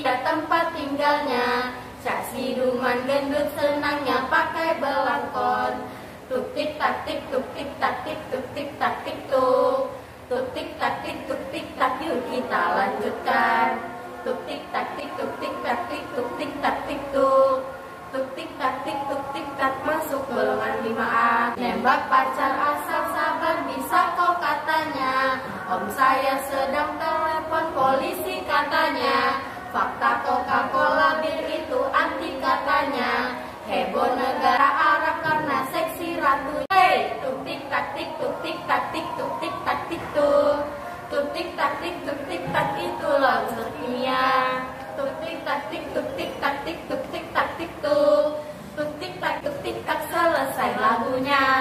tidak tempat tinggalnya. Saksi duman gendut senangnya pakai belangkon. Tuk tik tak tik tuk tik tak tik tuk tik tak tik tuk. Tuk tik tak tik tuk tik tak, yuk kita lanjutkan. Tuk tik tak tik tuk tik tak tik tuk tik tak tik tuk. Tuk tik tak tik tuk tik tak, masuk golongan 5A. Nembak pacar asal sabar bisa kau katanya. Om saya sedang telepon polisi katanya. Fakta Coca-Cola bir itu anti katanya. Heboh negara Arab karena seksi ratu. Hey, tuk tik tak tik tuk tik tak tik tuk tik tak tik tuk. Tuk tik tak tik tuk tik tak, itu lonceng kimia. Tuk tik tak tik tuk tik tak tik tuk tik tak tik tuk. Tuk tik tak selesai lagunya.